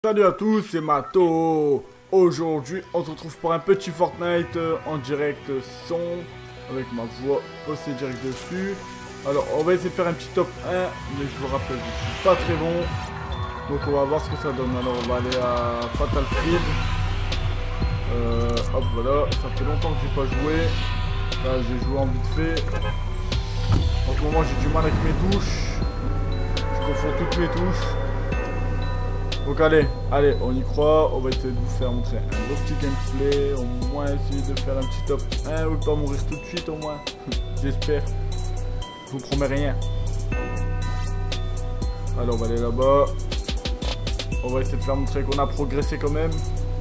Salut à tous, c'est Mato. Aujourd'hui, on se retrouve pour un petit Fortnite en direct son avec ma voix postée direct dessus. Alors, on va essayer de faire un petit top 1, mais je vous rappelle, je suis pas très bon. Donc, on va voir ce que ça donne. Alors, on va aller à Fatal Field. Hop, voilà, ça fait longtemps que j'ai pas joué. Là, j'ai joué en vite fait. En ce moment, j'ai du mal avec mes touches. Je confonds toutes mes touches. Donc allez, on y croit, on va essayer de vous faire montrer un beau petit gameplay, au moins essayer de faire un petit top 1 ou de pas mourir tout de suite au moins, j'espère, je vous promets rien. Alors on va aller là-bas, on va essayer de faire montrer qu'on a progressé quand même.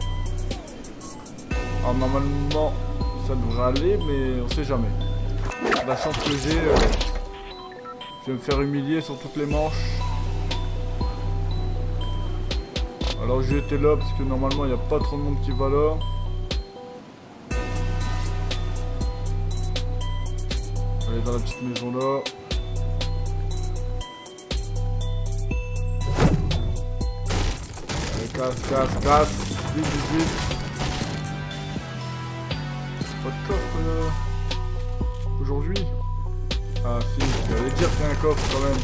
Alors normalement ça devrait aller mais on sait jamais. La chance que j'ai, je vais me faire humilier sur toutes les manches. Alors j'ai été là parce que normalement il n'y a pas trop de monde qui va là. Aller dans la petite maison là. Allez, casse. Vite. Pas de coffre aujourd'hui. Ah si, j'allais dire qu'il y a un coffre quand même.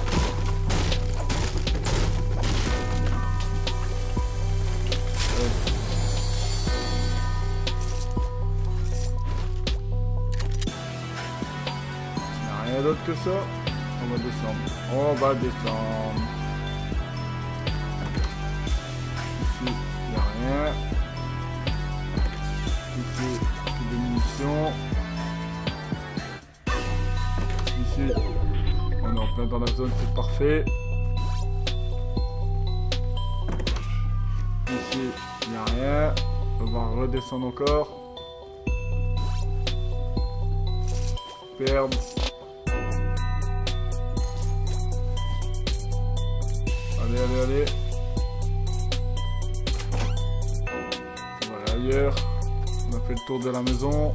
Rien d'autre que ça. On va descendre. Ici, il n'y a rien. Ici, que des munitions. Ici, on est en plein dans la zone, c'est parfait. Ici, il n'y a rien. On va redescendre encore. Superbe. Allez. On va aller ailleurs. On a fait le tour de la maison.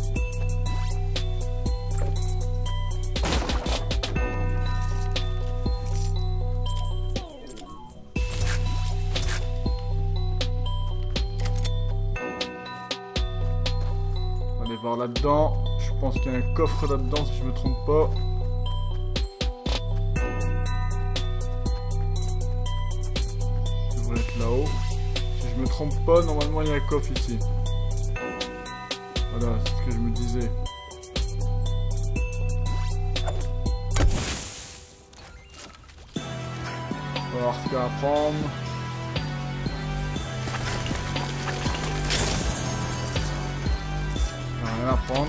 On va aller voir là-dedans. Je pense qu'il y a un coffre là-dedans si je me trompe pas. Là-haut. Si je me trompe pas, normalement il y a un coffre ici. Voilà, c'est ce que je me disais. On va voir ce qu'il y a à prendre. Il n'y a rien à prendre.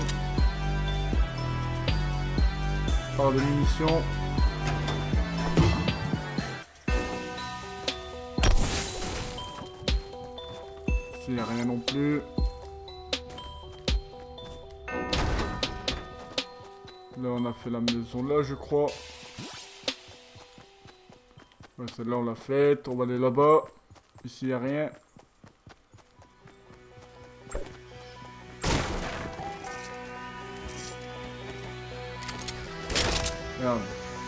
Par de munitions. Il n'y a rien non plus. Là on a fait la maison là je crois. Ouais, celle-là on l'a faite. On va aller là-bas. Ici il n'y a rien. Merde.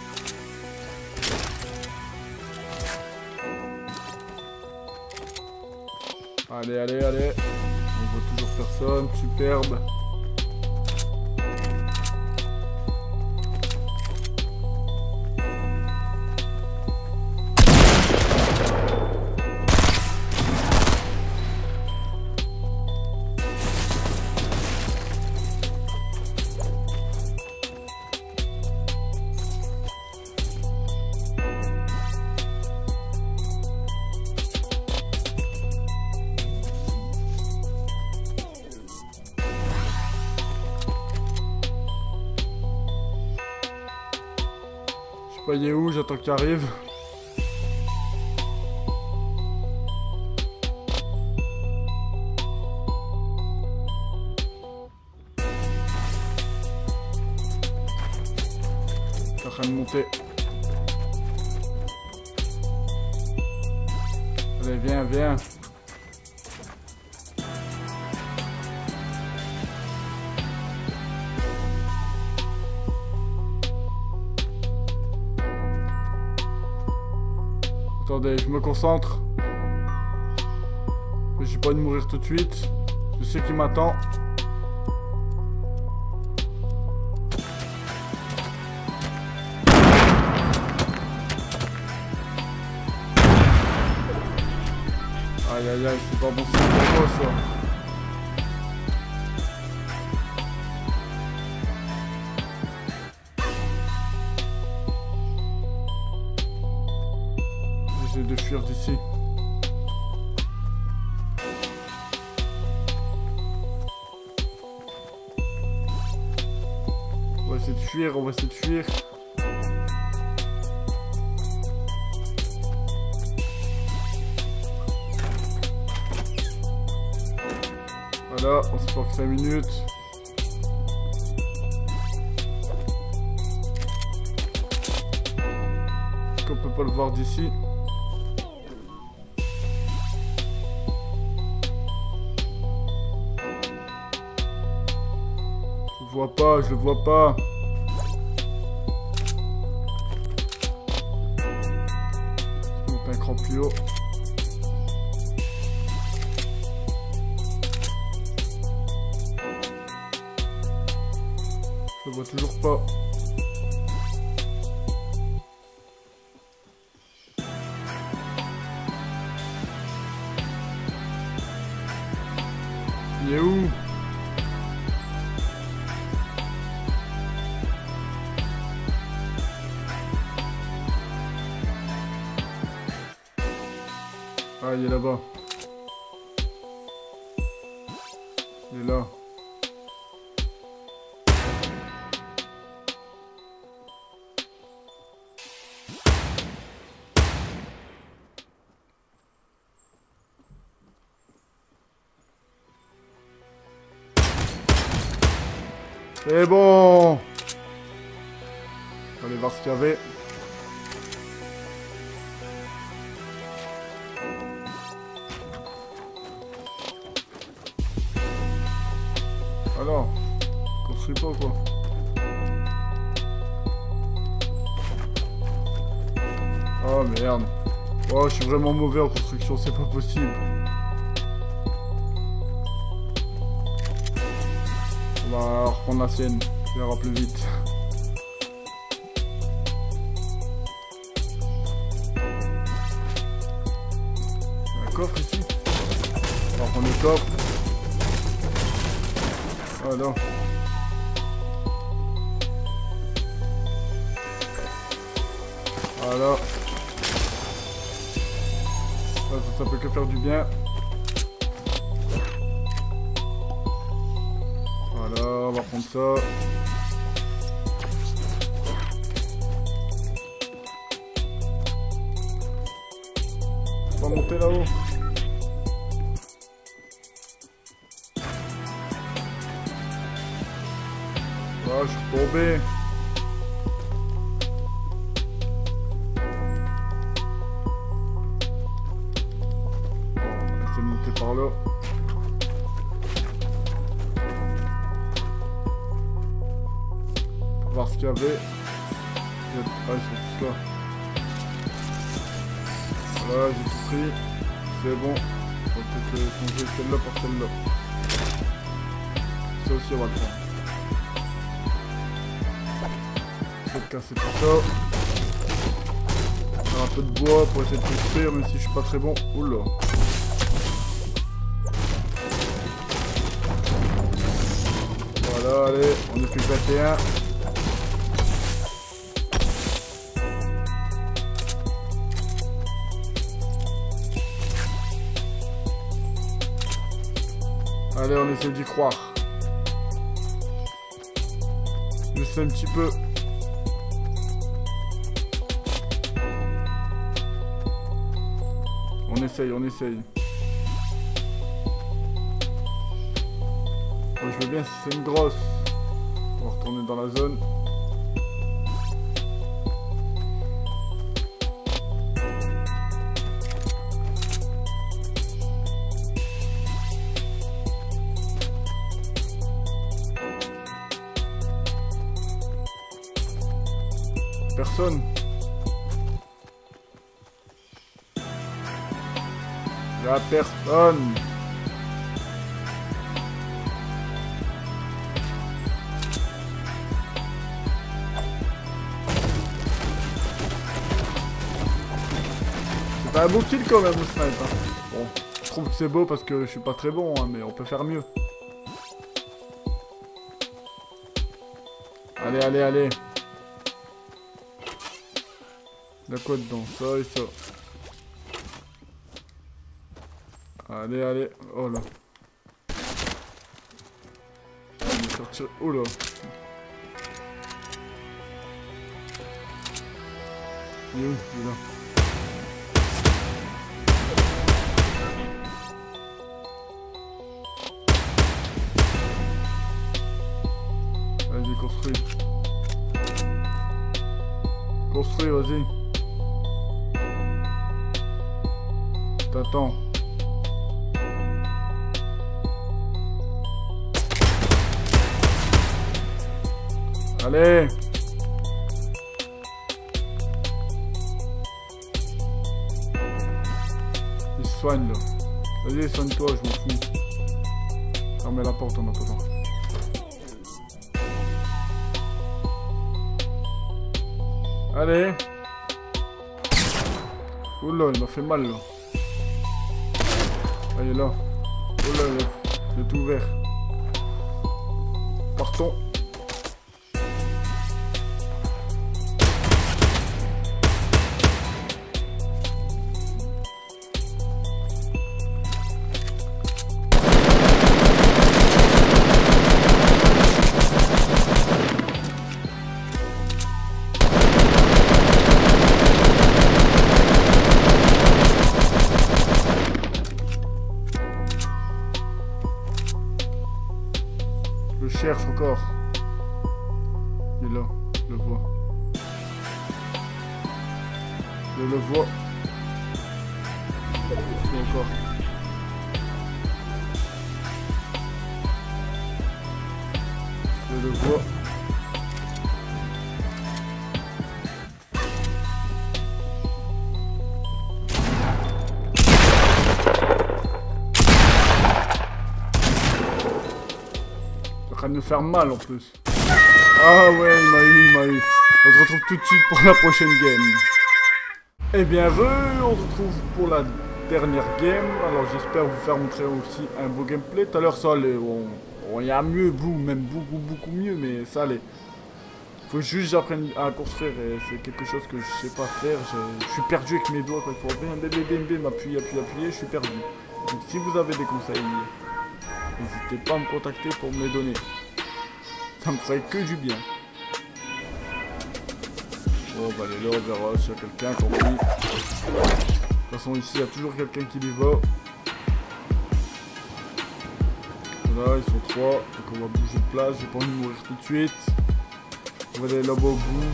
Allez. On voit toujours personne. Superbe. Il est où? J'attends qu'il arrive. Il est en train de monter. Allez, viens. Attendez, je me concentre. J'ai pas envie de mourir tout de suite. Je sais qu'il m'attend. Aïe aïe aïe, c'est pas bon signe pour moi ça. J'essaie de fuir d'ici. On va essayer de fuir, on va essayer de fuir. Voilà, on se porte 5 minutes. On peut pas le voir d'ici. Je le vois pas, je le vois pas. Je monte un cran plus haut. Je le vois toujours pas. Il est où? Ah, il est là-bas. Il est là. C'est bon. On va aller voir ce qu'il y avait. Alors, construis pas quoi. Oh merde. Oh, je suis vraiment mauvais en construction, c'est pas possible. On va reprendre la sienne, ça ira plus vite. Il y a un coffre ici. On va reprendre le coffre. Voilà. Voilà. Ça peut que faire du bien. Voilà, on va prendre ça. On va monter là-haut. Ah, je suis tombé. On va essayer de monter par là. Pour voir ce qu'il y avait. Ah, ils sont tous là. Voilà, j'ai tout pris. C'est bon. On va peut-être changer celle-là pour celle-là. Ça aussi, on va le prendre. Casser tout ça. Faire un peu de bois pour essayer de construire, même si je suis pas très bon. Oula. Voilà, allez, on est plus que 21. Allez, on essaie d'y croire. Juste un petit peu. On essaye, on essaye. Moi, je veux bien si c'est une grosse. On va retourner dans la zone. Personne. Y'a personne. C'est pas un beau kill quand même au snipe. Hein. Bon, je trouve que c'est beau parce que je suis pas très bon, hein, mais on peut faire mieux. Allez, allez, allez. Il y a quoi dedans? Ça et ça. Allez, allez. Oh là. On va sortir. Oh là. Il est où? Il est là. Vas-y, construis. Construis, vas-y. Je t'attends. Allez. Il se soigne là. Vas-y, soigne-toi, je m'en fous. Fermez la porte en attendant. Allez. Oula, il m'a fait mal là. Ah, il est là. Oula, il est tout ouvert. Partons. Je cherche encore. Il est là, je le vois. Je le vois. Je le encore. Je le vois. En train de me faire mal en plus. Ah ouais, il m'a eu. On se retrouve tout de suite pour la prochaine game. Eh bien, on se retrouve pour la dernière game. Alors j'espère vous faire montrer aussi un beau gameplay. Tout à l'heure ça allait, il y a mieux, même beaucoup mieux, mais ça allait. Faut juste que j'apprenne à construire et c'est quelque chose que je sais pas faire. Je suis perdu avec mes doigts quand il faut bim, appuyer, je suis perdu. Donc si vous avez des conseils, n'hésitez pas à me contacter pour me les donner. Ça me ferait que du bien. Bon, bah allez là, on verra s'il y a quelqu'un qui en prie. De toute façon, ici, il y a toujours quelqu'un qui y va. Voilà, ils sont 3. Donc on va bouger de place. J'ai pas envie de mourir tout de suite. On va aller là-bas au bout.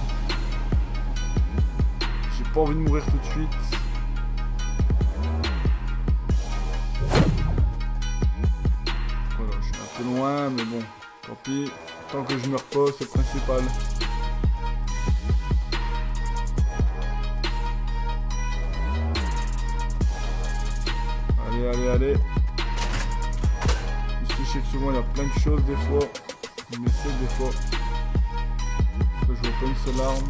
J'ai pas envie de mourir tout de suite. Voilà, je suis un peu loin, mais bon, tant pis. Tant que je meurs pas, c'est le principal. Allez, allez, allez. Ici, je sais que souvent il y a plein de choses des fois. Mais c'est des fois. Je vois pas une seule arme.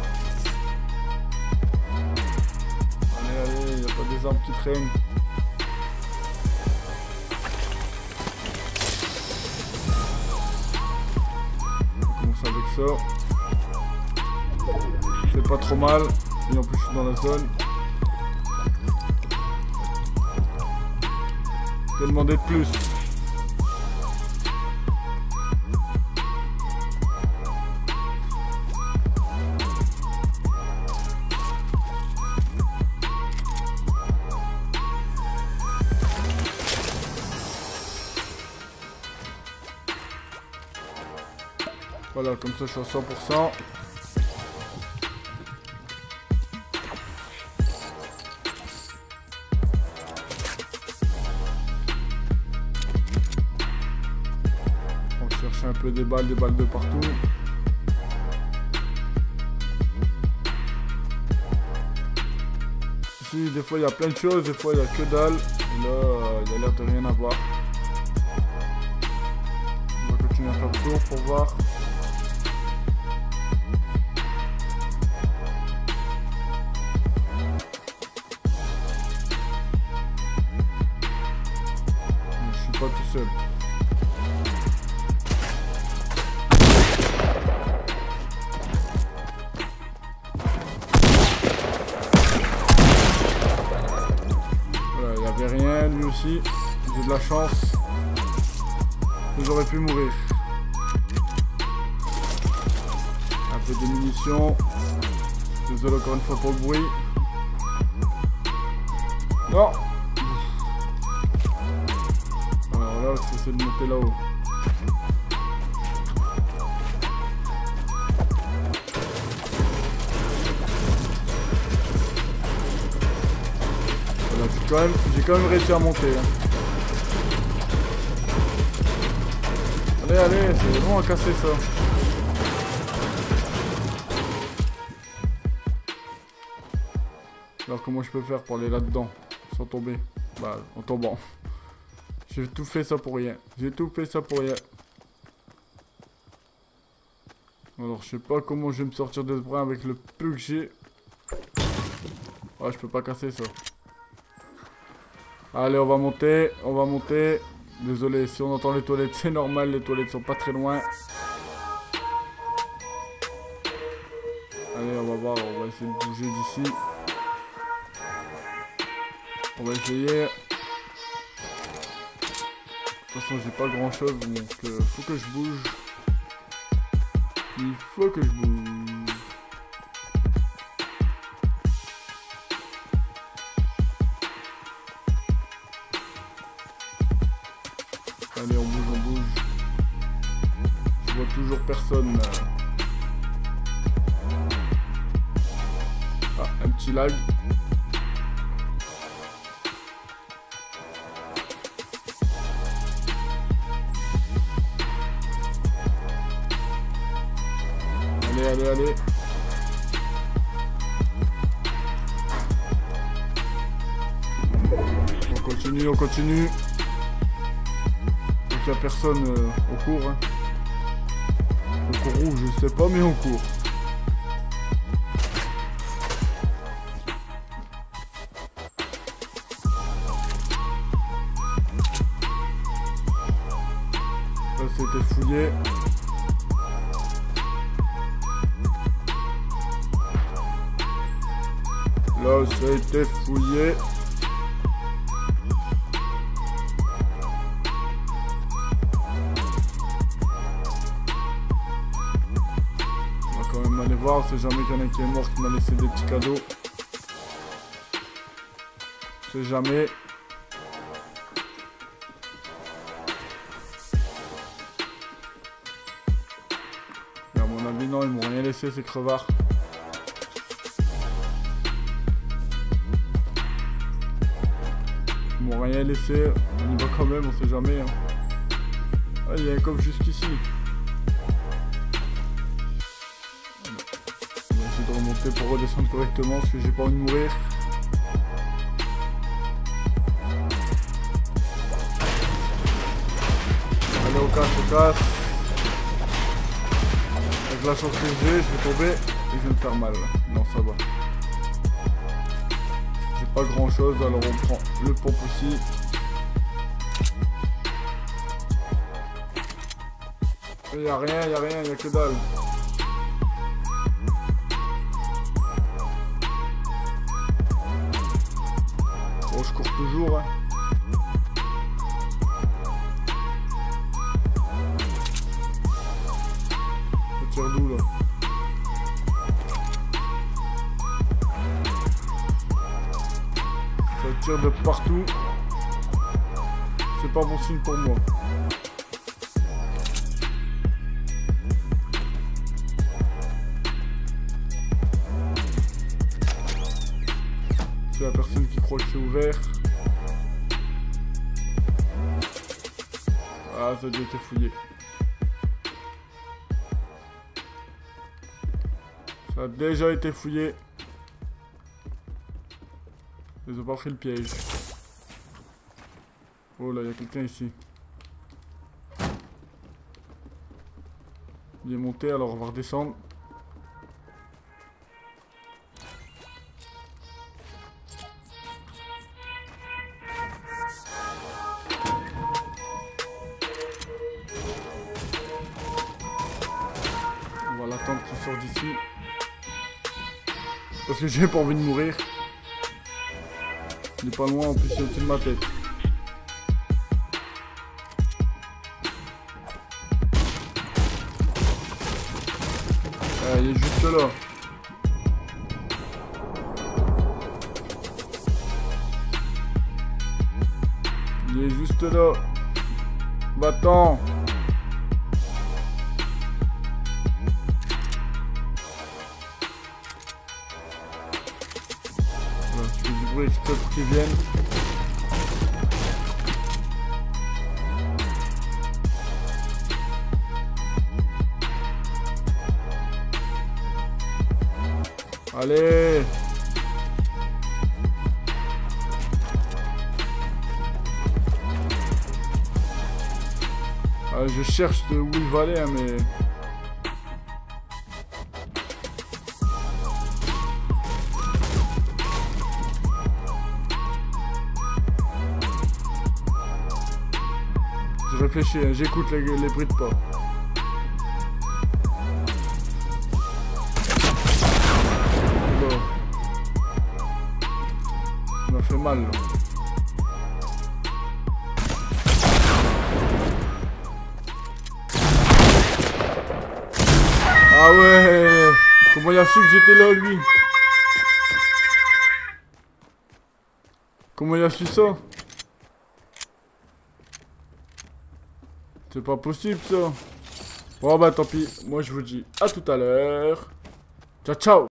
Allez, allez, il n'y a pas des armes qui traînent. Ça. C'est pas trop mal. Et en plus je suis dans la zone. Je vais demander de plus. Voilà, comme ça je suis à 100%. On cherche un peu des balles de partout. Ici, des fois il y a plein de choses, des fois il y a que dalle. Et là, il a l'air de rien avoir. On va continuer à faire le tour pour voir. Je suis pas tout seul. Rien, lui aussi, j'ai de la chance. J'aurais pu mourir. Un peu de munitions. Désolé encore une fois pour le bruit. Non. Alors là, je vais essayer de monter là-haut. J'ai quand même réussi à monter. Hein. Allez, allez, c'est bon à casser ça. Alors comment je peux faire pour aller là-dedans sans tomber? Bah, en tombant. J'ai tout fait ça pour rien. J'ai tout fait ça pour rien. Alors je sais pas comment je vais me sortir de ce bras avec le peu que j'ai. Ah, je peux pas casser ça. Allez, on va monter, on va monter. Désolé, si on entend les toilettes, c'est normal, les toilettes sont pas très loin. Allez, on va voir, on va essayer de bouger d'ici. On va essayer. De toute façon, j'ai pas grand chose, donc faut que je bouge. Il faut que je bouge. Allez, on bouge, on bouge. Je vois toujours personne. Ah, un petit lag. Allez, allez, allez. On continue, on continue. Il n'y a personne au cours. Hein. Au cours rouge, je sais pas, mais au cours. Ça, c'était fouillé. Là, ça a été fouillé. On sait jamais qu'il y en a qui est mort, qui m'a laissé des petits cadeaux. On sait jamais. Mais à mon avis, non, ils m'ont rien laissé, ces crevards. Ils m'ont rien laissé. On y va quand même, on sait jamais. Hein. Ah, il y a un coffre jusqu'ici. De remonter pour redescendre correctement parce que j'ai pas envie de mourir. Allez, on casse. Avec la chance que j'ai, je vais tomber et je vais me faire mal. Non, ça va. J'ai pas grand chose, alors on prend le pompe aussi. Il y a rien, il y a que dalle. Bon, je cours toujours. Hein. Ça tire d'où là? Ça tire de partout. C'est pas bon signe pour moi. C'est la personne qui croit que c'est ouvert. Ah, ça a déjà été fouillé. Ça a déjà été fouillé. Ils ont pas pris le piège. Oh là, il y a quelqu'un ici. Il est monté, alors on va redescendre. On va l'attendre qu'il sorte d'ici. Parce que j'ai pas envie de mourir. Il est pas loin, en plus il est au-dessus de ma tête. Ah, il est juste là. Il est juste là. Va-t'en. Voilà, je fais du bruit exprès pour qu'ils viennent. Allez. Ah, je cherche de où il va aller, hein, mais... Je réfléchis, hein, j'écoute les bruits de pas. Bon. Ça m'a fait mal, là. Ah ouais. Comment il a su que j'étais là, lui? Comment il a su ça? C'est pas possible, ça. Bon bah tant pis. Moi je vous dis à tout à l'heure. Ciao ciao.